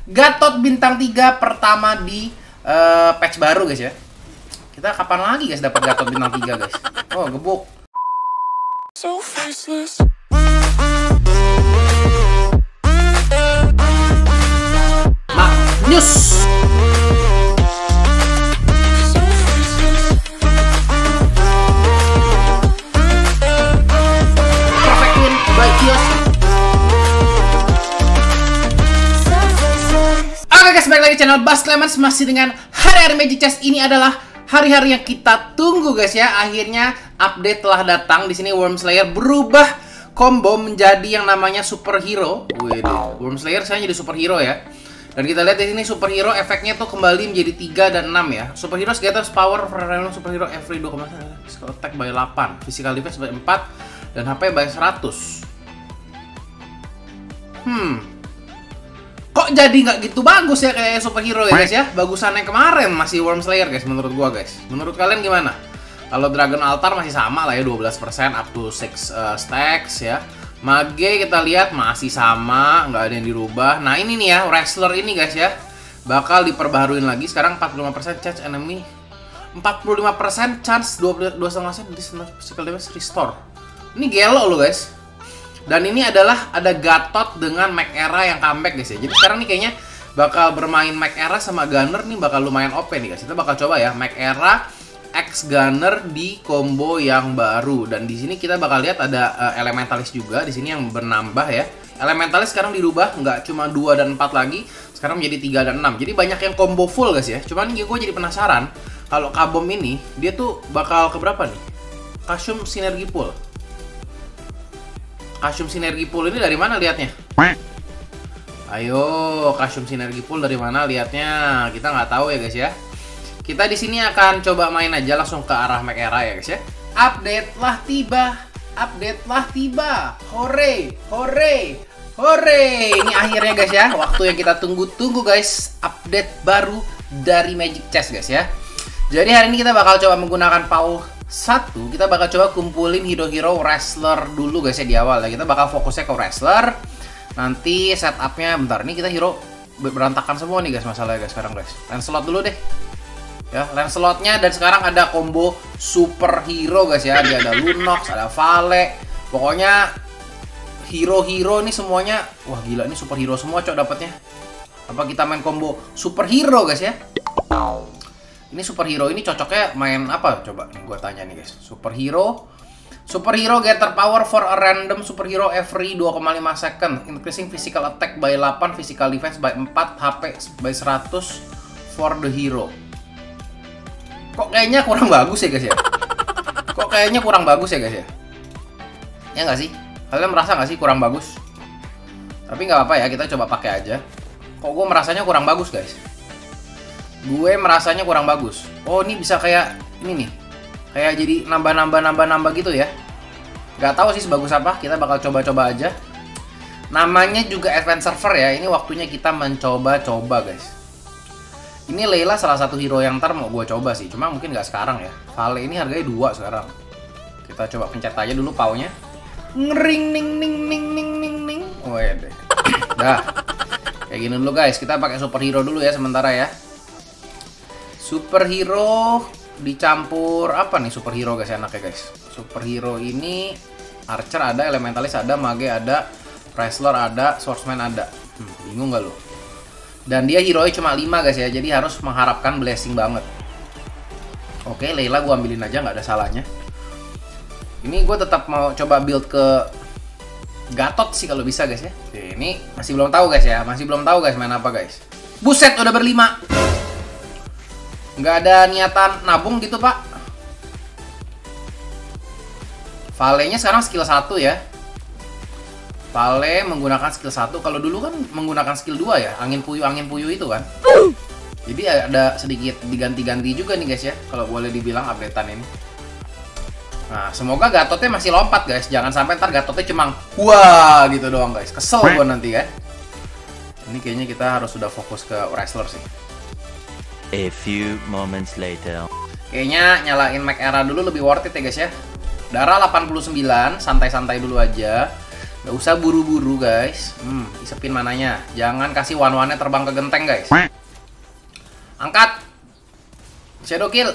Gatot bintang 3 pertama di patch baru guys ya. Kita kapan lagi guys dapat Gatot bintang 3 guys? Oh, gebuk. So faceless. News. Perfect win by Kios. Oke guys, balik lagi channel Bas Clemens masih dengan hari-hari Magic Chess. Ini adalah hari-hari yang kita tunggu guys ya. Akhirnya update telah datang. Di sini Wyrmslayer berubah combo menjadi yang namanya superhero. Wih, Wyrmslayer saya jadi superhero ya. Dan kita lihat di sini superhero efeknya tuh kembali menjadi 3 dan 6 ya. Superhero gathers power for random superhero every 2,1, physical attack by 8, physical defense by 4, dan HP by 100. Kok jadi nggak gitu bagus ya kayak superhero ya guys ya? Bagusan yang kemarin masih Wyrmslayer guys menurut gua guys. Menurut kalian gimana? Kalau Dragon Altar masih sama lah ya, 12% up to 6 stacks ya. Mage kita lihat masih sama, nggak ada yang dirubah. Nah ini nih ya, Wrestler ini guys ya, bakal diperbaharuin lagi. Sekarang 45% chance enemy, 45% chance 2,5% physical damage restore. Ini gelo loh guys. Dan ini adalah ada Gatot dengan Mech Era yang comeback guys ya. Jadi sekarang nih kayaknya bakal bermain Mech Era sama Gunner nih bakal lumayan OP nih guys. Kita bakal coba ya Mech Era X Gunner di combo yang baru. Dan di sini kita bakal lihat ada Elementalis juga di sini yang bernambah ya. Elementalis sekarang dirubah, nggak cuma 2 dan 4 lagi, sekarang menjadi 3 dan 6. Jadi banyak yang combo full guys ya. Cuman gue jadi penasaran kalau Kabom ini dia tuh bakal ke berapa nih? Kasium Sinergi Pool. Kasium Sinergi Pool ini dari mana liatnya? Ayo, Kasium Sinergi Pool dari mana liatnya? Kita nggak tahu ya guys ya. Kita di sini akan coba main aja langsung ke arah Mech Era ya guys ya. Update lah tiba, update lah tiba. Hore, hore, hore. Ini akhirnya guys ya, waktu yang kita tunggu-tunggu guys. Update baru dari Magic Chess guys ya. Jadi hari ini kita bakal coba menggunakan Paul 1. Kita bakal coba kumpulin hero-hero Wrestler dulu guys ya di awal ya. Kita bakal fokusnya ke Wrestler. Nanti setupnya bentar, ini kita hero berantakan semua nih guys masalahnya guys sekarang guys. Lancelot dulu deh. Ya, Lancelotnya, dan sekarang ada combo superhero guys ya. Dia ada Lunox, ada Vale. Pokoknya hero-hero nih semuanya. Wah gila, ini superhero semua cok dapatnya. Apa kita main combo superhero guys ya? Ini superhero ini cocoknya main apa? Coba nih gua tanya nih guys. Superhero gather power for a random superhero every 2,5 second, increasing physical attack by 8, physical defense by 4, HP by 100 for the hero. Kok kayaknya kurang bagus ya guys ya? Kok kayaknya kurang bagus ya guys ya? Ya nggak sih? Kalian merasa nggak sih kurang bagus? Tapi nggak apa-apa ya, kita coba pakai aja. Kok gue merasanya kurang bagus guys? Gue merasanya kurang bagus. Oh ini bisa kayak ini nih, kayak jadi nambah gitu ya. Nggak tahu sih sebagus apa. Kita bakal coba-coba aja. Namanya juga Advance Server ya. Ini waktunya kita mencoba-coba guys. Ini Layla salah satu hero yang ntar mau gue coba sih, cuma mungkin nggak sekarang ya. Vale ini harganya 2 sekarang. Kita coba pencet aja dulu paunya. Ngering ning ning ning ning ning ning. Oh ya deh. Dah. Kayak gini dulu guys. Kita pakai superhero dulu ya sementara ya. Superhero dicampur apa nih superhero guys enaknya guys. Superhero ini Archer ada, Elementalis ada, Mage ada, Wrestler ada, Swordsman ada. Bingung nggak lo? Dan dia hero-nya cuma 5 guys ya, jadi harus mengharapkan blessing banget. Oke, Layla gue ambilin aja, nggak ada salahnya. Ini gue tetap mau coba build ke Gatot sih kalau bisa guys ya. Oke, ini masih belum tahu guys ya, masih belum tau guys main apa guys. Buset, udah berlima. Nggak ada niatan nabung gitu pak. Vale-nya sekarang skill 1 ya. Vale menggunakan skill 1. Kalau dulu kan menggunakan skill 2 ya, angin puyuh itu kan. Jadi ada sedikit diganti-ganti juga nih guys ya, kalau boleh dibilang updatean ini. Nah, semoga Gatotnya masih lompat guys. Jangan sampai ntar Gatotnya cuma wah gitu doang guys. Kesel gue nanti kan. Ini kayaknya kita harus sudah fokus ke Wrestler sih. A few moments later. Kayaknya nyalain Mech Era dulu lebih worth it ya guys ya. Darah 89, santai-santai dulu aja. Nggak usah buru-buru guys. Isepin mananya. Jangan kasih one-one-nya terbang ke genteng guys. Angkat. Shadow kill.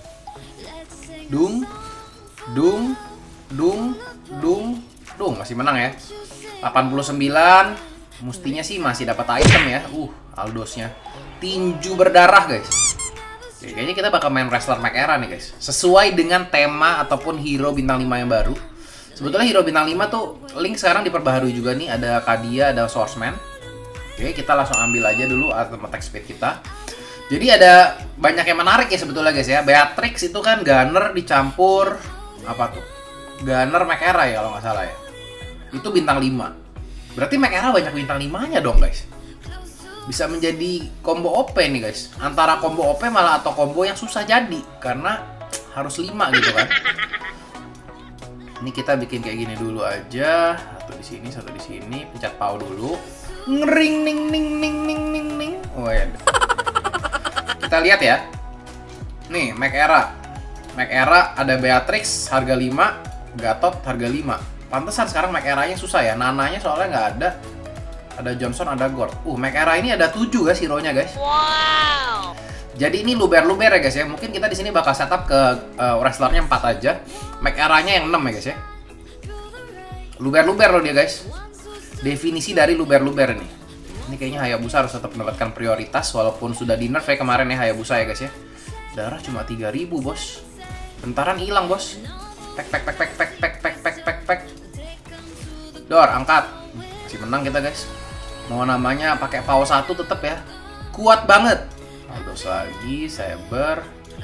Dung. Dung. Dung. Dung. Dung. Masih menang ya. 89. Mestinya sih masih dapat item ya. Aldosnya. Tinju berdarah guys. Oke, kayaknya kita bakal main wrestler Mech Era nih guys. Sesuai dengan tema ataupun hero bintang 5 yang baru. Sebetulnya hero bintang 5 tuh Link sekarang diperbaharui juga nih. Ada Kadia, ada Swordsman. Oke, kita langsung ambil aja dulu item attack speed kita. Jadi ada banyak yang menarik ya sebetulnya guys ya. Beatrix itu kan Gunner dicampur apa tuh? Gunner Mech Era ya kalau nggak salah ya. Itu bintang 5. Berarti Mech Era banyak bintang 5-nya dong guys. Bisa menjadi combo OP nih guys. Antara combo OP malah atau combo yang susah jadi karena harus 5 gitu kan. Ini kita bikin kayak gini dulu aja. Satu di sini, satu di sini. Pencet pau dulu. Ngering ning ning ning ning ning ning. Oh ya. Kita lihat ya. Nih, Mech Era. Mech Era ada Beatrix harga 5, Gatot harga 5. Pantesan sekarang Mech Era-nya susah ya. Nananya soalnya nggak ada. Ada Johnson, ada Gord. Mech Era ini ada 7 guys hero-nya guys. Wow. Jadi ini luber-luber ya guys ya. Mungkin kita di sini bakal setup ke wrestlernya 4 aja. Mech Era-nya yang 6 ya guys ya. Luber-luber loh dia guys. Definisi dari luber-luber nih. Ini kayaknya Hayabusa harus tetap mendapatkan prioritas walaupun sudah di nerf ya kemarin ya Hayabusa ya guys ya. Darah cuma 3000 bos. Bentaran hilang bos. Pek pek pek pek pek pek pek pek pek pek. Dor, angkat. Masih menang kita guys. Mau namanya pakai power 1 tetap ya. Kuat banget. Aldos lagi, Saber.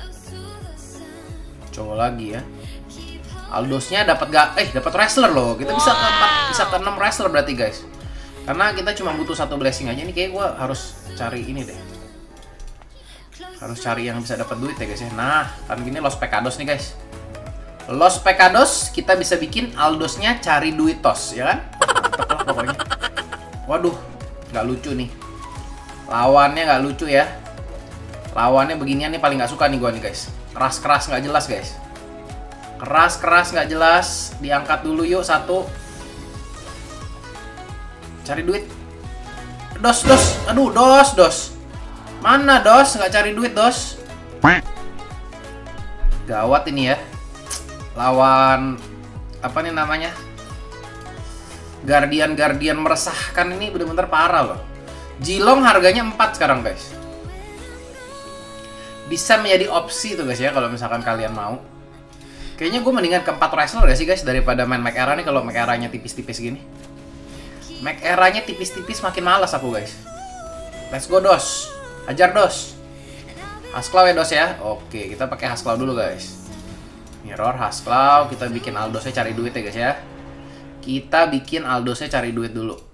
Coba lagi ya. Aldosnya dapat dapat wrestler loh. Kita bisa ke 4, bisa ke 6 wrestler berarti guys. Karena kita cuma butuh 1 blessing aja. Ini kayak gua harus cari ini deh. Harus cari yang bisa dapat duit ya guys ya. Nah, kan gini Los Pecados nih guys. Los Pecados kita bisa bikin Aldosnya cari duit tos, ya kan? Mantap lah pokoknya. Waduh, nggak lucu nih. Lawannya nggak lucu ya. Lawannya beginian nih paling nggak suka nih gua nih guys. Keras-keras nggak jelas guys. Keras-keras nggak jelas. Diangkat dulu yuk 1. Cari duit. Dos, dos. Aduh, dos, dos. Mana dos? Nggak cari duit dos. Gawat ini ya. Lawan apa nih namanya? Guardian meresahkan ini bener-bener parah loh. Jilong harganya 4 sekarang guys. Bisa menjadi opsi tuh guys ya kalau misalkan kalian mau. Kayaknya gue mendingan ke 4 wrestler gak sih guys daripada main Mech Era nih kalau Mech Era-nya tipis-tipis gini. Mech Era-nya tipis-tipis makin malas aku guys. Let's go dos. Hajar dos. Hasklaw ya dos ya. Oke, kita pakai Hasklaw dulu guys. Mirror Hasklaw, kita bikin Aldosnya cari duit ya guys ya. Kita bikin Aldosnya cari duit dulu.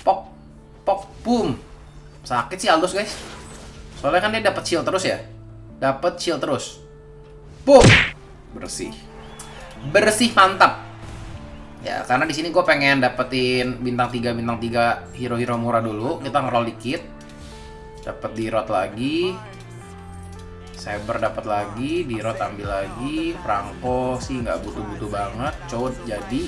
Pok, pok, boom. Sakit sih Aldous guys. Soalnya kan dia dapat shield terus ya. Dapat shield terus. Boom. Bersih. Bersih mantap. Ya, karena di sini gue pengen dapetin bintang 3 hero-hero murah dulu. Kita ngeroll dikit. Dapat di road lagi. Saber dapat lagi, di road ambil lagi. Franco sih nggak butuh-butuh banget. Code jadi.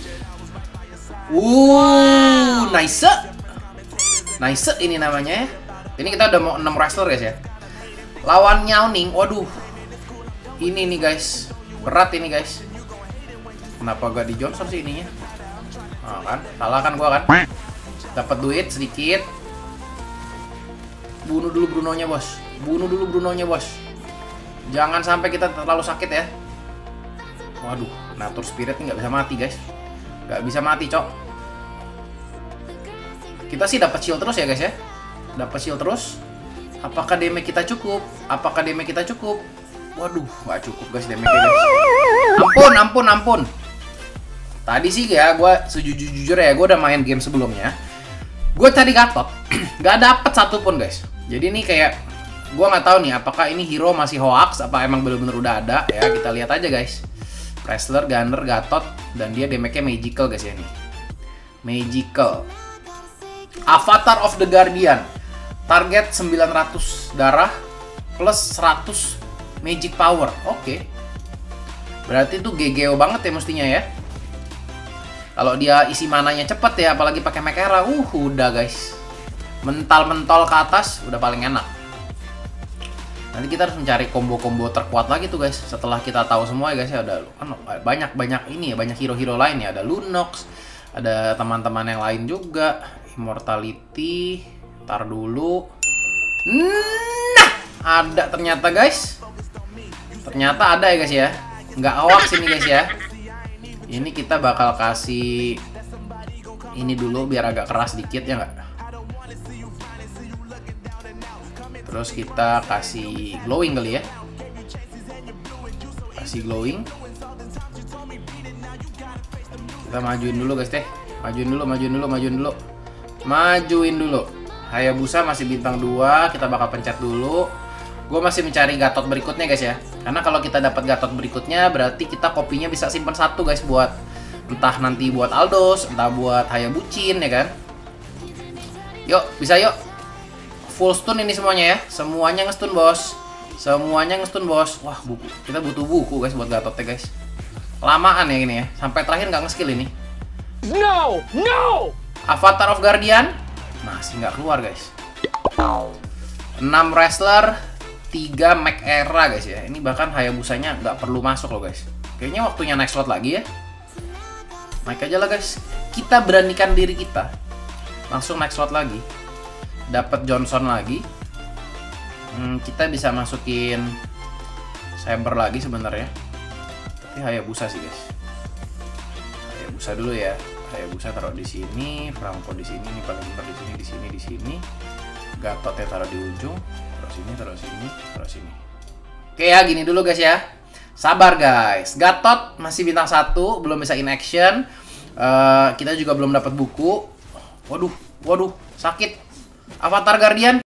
Nice. Nice ini namanya ya. Ini kita udah mau 6 wrestler guys ya. Lawan Nyauning, waduh. Ini nih guys. Berat ini guys. Kenapa gak di Johnson sih ininya? Nah, kan, salah kan gua kan. Dapat duit sedikit. Bunuh dulu Bruno-nya, bos. Bunuh dulu Bruno-nya, bos. Jangan sampai kita terlalu sakit ya. Waduh, Natur Spirit ini nggak bisa mati, guys. Nggak bisa mati, cok. Kita sih dapat shield terus ya, guys ya. Dapat shield terus. Apakah damage kita cukup? Apakah damage kita cukup? Waduh, nggak cukup, guys, damage-nya, guys. Ampun. Tadi sih ya, gue sejujur ya, gue udah main game sebelumnya. Gue cari Gatot, nggak dapet satupun guys. Jadi ini kayak, gue nggak tahu nih, apakah ini hero masih hoax, apa emang bener-bener udah ada ya. Kita lihat aja guys. Wrestler, Gunner, Gatot, dan dia damage-nya magical guys ya nih. Magical. Avatar of the Guardian. Target 900 darah plus 100 magic power. Oke. Berarti itu GGO banget ya mestinya ya. Kalau dia isi mananya cepet ya, apalagi pakai Mekera, udah guys. Mental-mentol ke atas, udah paling enak. Nanti kita harus mencari combo-combo terkuat lagi tuh guys. Setelah kita tahu semua ya guys ya, ada kan banyak ini ya, banyak hero-hero lain ya. Ada Lunox, ada teman-teman yang lain juga. Immortality, tar dulu. Nah, ada ternyata guys. Ternyata ada ya guys ya. Nggak hoax ini guys ya. Ini kita bakal kasih ini dulu biar agak keras dikit ya nggak? Terus kita kasih glowing kali ya. Kasih glowing. Kita majuin dulu guys teh. Majuin dulu. Hayabusa masih bintang 2, kita bakal pencet dulu. Gue masih mencari Gatot berikutnya guys ya. Karena kalau kita dapat Gatot berikutnya berarti kita kopinya bisa simpan 1 guys buat entah nanti buat Aldous, entah buat Hayabucin ya kan. Yuk, bisa yuk. Full stun ini semuanya ya. Semuanya nge-stun, bos. Wah, buku. Kita butuh buku guys buat Gatotnya guys. Lamaan ya gini ya. Sampai terakhir nggak nge-skill ini. No. Avatar of Guardian masih nggak keluar guys. 6 wrestler, 3 Mech Era guys ya. Ini bahkan Hayabusanya nggak perlu masuk loh guys. Kayaknya waktunya next slot lagi ya. Naik aja lah guys. Kita beranikan diri kita. Langsung next slot lagi. Dapat Johnson lagi. Kita bisa masukin Saber lagi sebenarnya. Tapi Hayabusa sih guys. Hayabusa dulu ya. Hayabusa taruh di sini, Franco di sini, ini paling benar di sini. Gatotnya taruh di ujung. Taruh sini. Oke ya, gini dulu guys ya. Sabar guys. Gatot masih bintang 1, belum bisa in action. Kita juga belum dapat buku. Waduh, sakit. Avatar Guardian.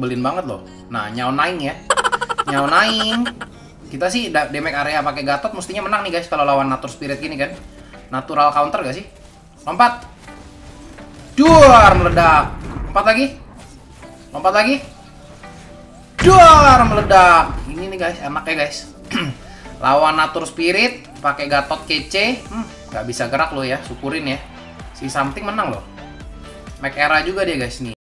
nyebelin banget loh. Nah, Nyao Naing ya. Nyao Naing. Kita sih damage area pakai Gatot mestinya menang nih guys kalau lawan Nature Spirit gini kan. Natural counter gak sih? Lompat. Duar meledak. Lompat lagi. Lompat lagi. Duar meledak. Ini nih guys, enak ya guys. Lawan Nature Spirit pakai Gatot kece. Gak bisa gerak lo ya, syukurin ya. Si Something menang loh. Make era juga dia guys nih.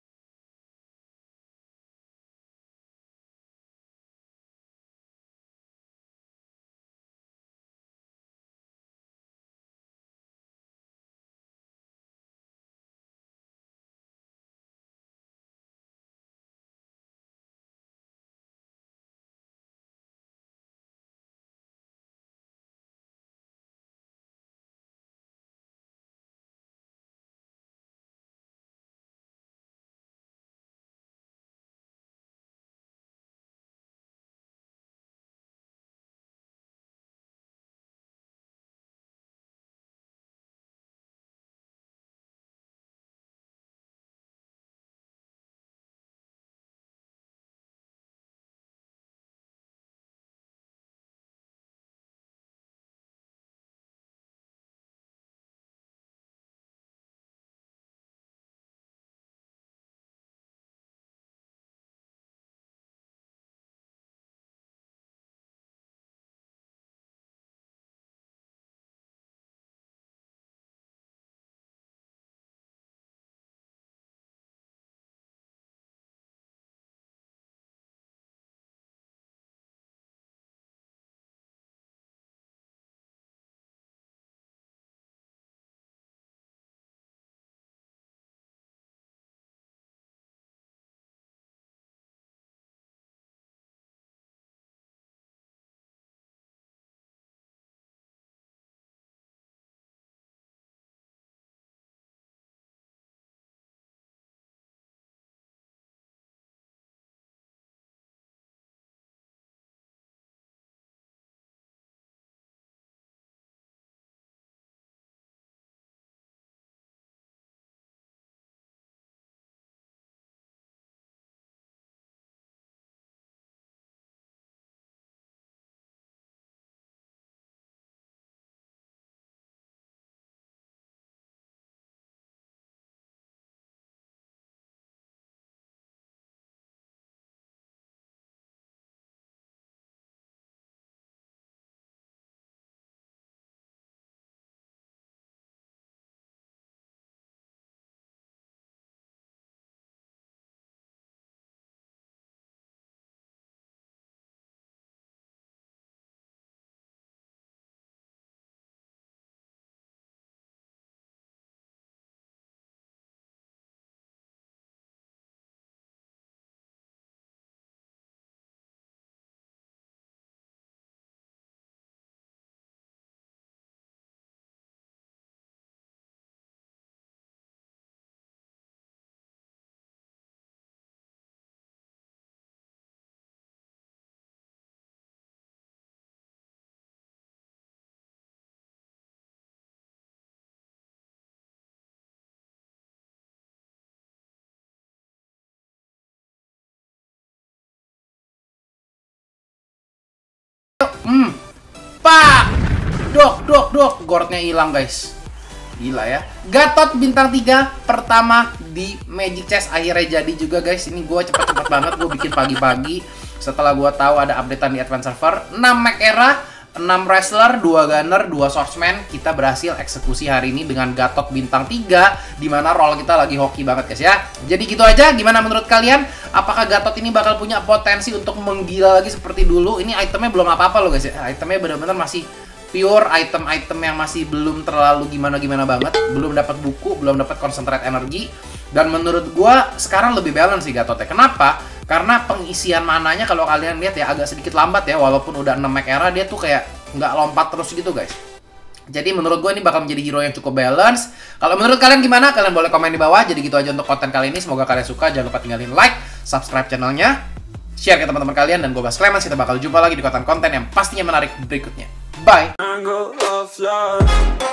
Pak. Dok. Gordnya hilang guys. Gila ya. Gatot bintang 3 pertama di Magic Chess akhirnya jadi juga guys. Ini gue cepet-cepet banget gue bikin pagi-pagi. Setelah gue tahu ada updatean di Advance Server. 6 Mech Era, 6 Wrestler, 2 Gunner, 2 Swordsman. Kita berhasil eksekusi hari ini dengan Gatot bintang 3. Dimana roll kita lagi hoki banget guys ya. Jadi gitu aja, gimana menurut kalian? Apakah Gatot ini bakal punya potensi untuk menggila lagi seperti dulu? Ini itemnya belum apa-apa loh guys ya. Itemnya benar-benar masih pure item-item yang masih belum terlalu gimana-gimana banget. Belum dapat buku, belum dapat concentrate energi. Dan menurut gua sekarang lebih balance sih Gatotnya. Kenapa? Karena pengisian mananya kalau kalian lihat ya agak sedikit lambat ya. Walaupun udah 6 Mech Era dia tuh kayak nggak lompat terus gitu guys. Jadi menurut gue ini bakal menjadi hero yang cukup balance. Kalau menurut kalian gimana? Kalian boleh komen di bawah. Jadi gitu aja untuk konten kali ini. Semoga kalian suka. Jangan lupa tinggalin like, subscribe channelnya, share ke teman-teman kalian. Dan gue Bas Clemens. Kita bakal jumpa lagi di konten-konten yang pastinya menarik berikutnya. Bye!